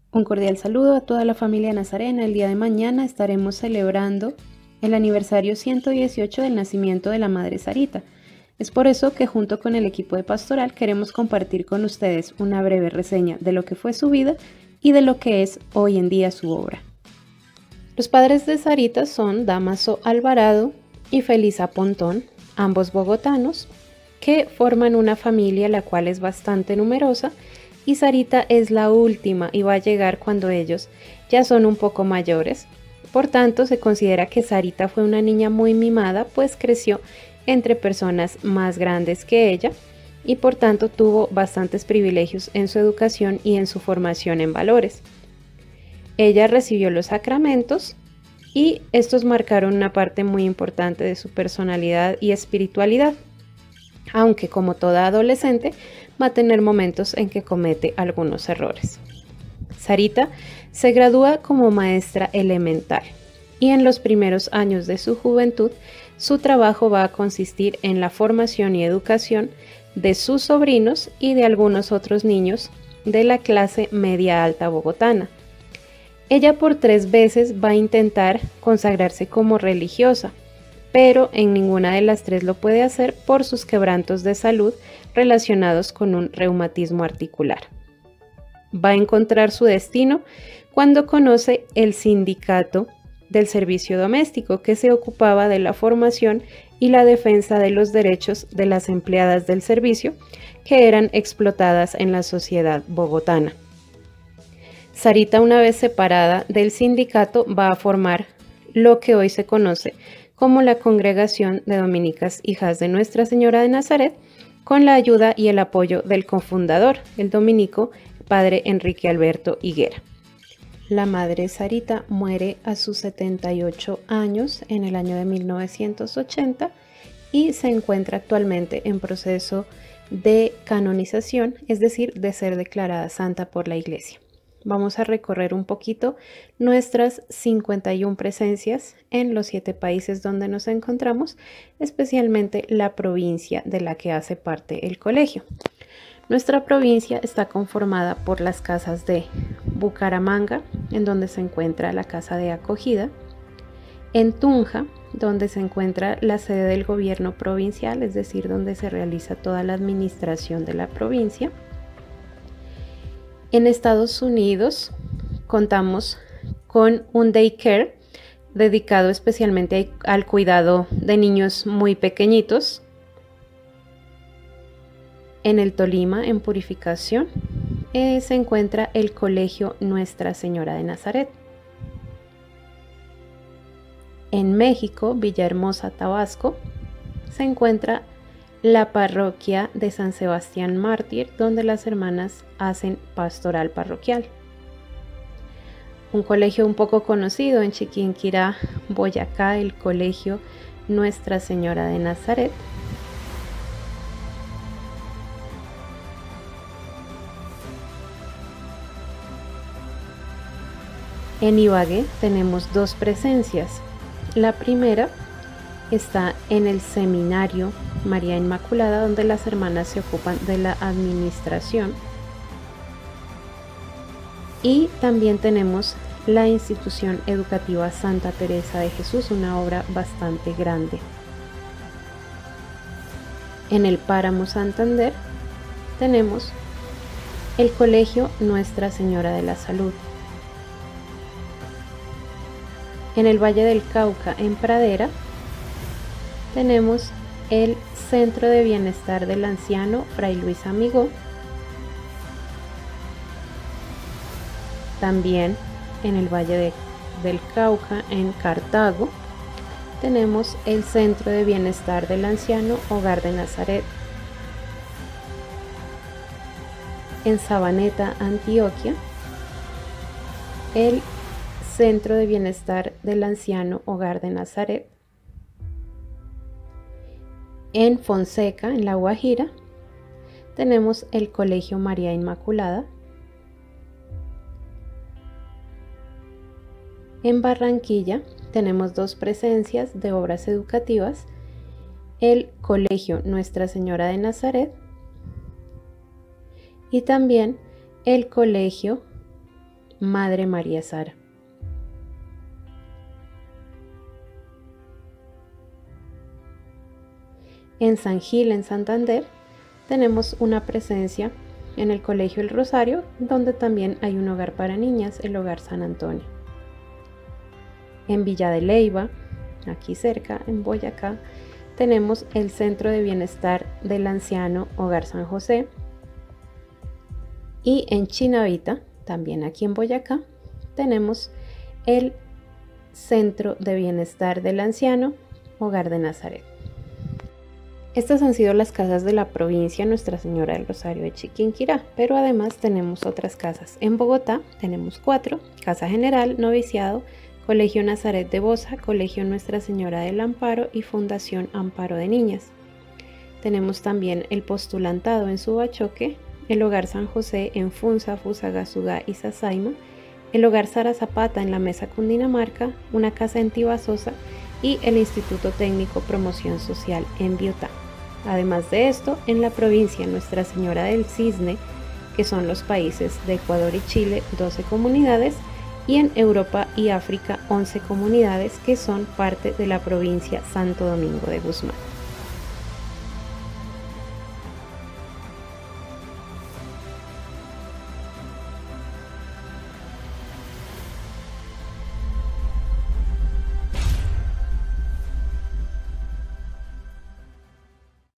Un cordial saludo a toda la familia Nazarena. El día de mañana estaremos celebrando el aniversario 118 del nacimiento de la Madre Sarita. Es por eso que junto con el equipo de pastoral queremos compartir con ustedes una breve reseña de lo que fue su vida y de lo que es hoy en día su obra. Los padres de Sarita son Dámaso Alvarado y Felisa Pontón, ambos bogotanos, que forman una familia la cual es bastante numerosa, y Sarita es la última y va a llegar cuando ellos ya son un poco mayores. Por tanto, se considera que Sarita fue una niña muy mimada, pues creció entre personas más grandes que ella y por tanto tuvo bastantes privilegios en su educación y en su formación en valores. Ella recibió los sacramentos y estos marcaron una parte muy importante de su personalidad y espiritualidad, aunque como toda adolescente va a tener momentos en que comete algunos errores. Sarita se gradúa como maestra elemental y en los primeros años de su juventud su trabajo va a consistir en la formación y educación de sus sobrinos y de algunos otros niños de la clase media alta bogotana. Ella por 3 veces va a intentar consagrarse como religiosa, pero en ninguna de las 3 lo puede hacer por sus quebrantos de salud relacionados con un reumatismo articular. Va a encontrar su destino cuando conoce el sindicato del servicio doméstico, que se ocupaba de la formación y la defensa de los derechos de las empleadas del servicio que eran explotadas en la sociedad bogotana. Sarita, una vez separada del sindicato, va a formar lo que hoy se conoce como la Congregación de Dominicas Hijas de Nuestra Señora de Nazaret, con la ayuda y el apoyo del cofundador, el dominico padre Enrique Alberto Higuera. La madre Sarita muere a sus 78 años en el año de 1980 y se encuentra actualmente en proceso de canonización, es decir, de ser declarada santa por la Iglesia. Vamos a recorrer un poquito nuestras 51 presencias en los 7 países donde nos encontramos, especialmente la provincia de la que hace parte el colegio. Nuestra provincia está conformada por las casas de Bucaramanga, en donde se encuentra la casa de acogida, en Tunja, donde se encuentra la sede del gobierno provincial, es decir, donde se realiza toda la administración de la provincia. En Estados Unidos contamos con un daycare dedicado especialmente al cuidado de niños muy pequeñitos. En el Tolima, en Purificación, se encuentra el Colegio Nuestra Señora de Nazaret. En México, Villahermosa, Tabasco, se encuentra la parroquia de San Sebastián Mártir, donde las hermanas hacen pastoral parroquial. Un colegio un poco conocido en Chiquinquirá, Boyacá, el Colegio Nuestra Señora de Nazaret. En Ibagué tenemos 2 presencias. La primera está en el Seminario María Inmaculada, donde las hermanas se ocupan de la administración. Y también tenemos la institución educativa Santa Teresa de Jesús, una obra bastante grande. En el Páramo Santander tenemos el Colegio Nuestra Señora de la Salud. En el Valle del Cauca, en Pradera, tenemos el Centro de Bienestar del Anciano Fray Luis Amigó. También en el Valle del Cauca, en Cartago, tenemos el Centro de Bienestar del Anciano Hogar de Nazaret. En Sabaneta, Antioquia, el Centro de Bienestar del Anciano Hogar de Nazaret. En Fonseca, en La Guajira, tenemos el Colegio María Inmaculada. En Barranquilla tenemos 2 presencias de obras educativas, el Colegio Nuestra Señora de Nazaret y también el Colegio Madre María Sara. En San Gil, en Santander, tenemos una presencia en el Colegio El Rosario, donde también hay un hogar para niñas, el Hogar San Antonio. En Villa de Leyva, aquí cerca, en Boyacá, tenemos el Centro de Bienestar del Anciano Hogar San José. Y en Chinavita, también aquí en Boyacá, tenemos el Centro de Bienestar del Anciano Hogar de Nazaret. Estas han sido las casas de la provincia Nuestra Señora del Rosario de Chiquinquirá, pero además tenemos otras casas. En Bogotá tenemos 4, Casa General, Noviciado, Colegio Nazaret de Bosa, Colegio Nuestra Señora del Amparo y Fundación Amparo de Niñas. Tenemos también el Postulantado en Subachoque, el Hogar San José en Funza, Fusagasugá y Sasaima, el Hogar Sara Zapata en la Mesa Cundinamarca, una casa en Tibasosa y el Instituto Técnico Promoción Social en Biotá. Además de esto, en la provincia Nuestra Señora del Cisne, que son los países de Ecuador y Chile, 12 comunidades, y en Europa y África, 11 comunidades que son parte de la provincia Santo Domingo de Guzmán.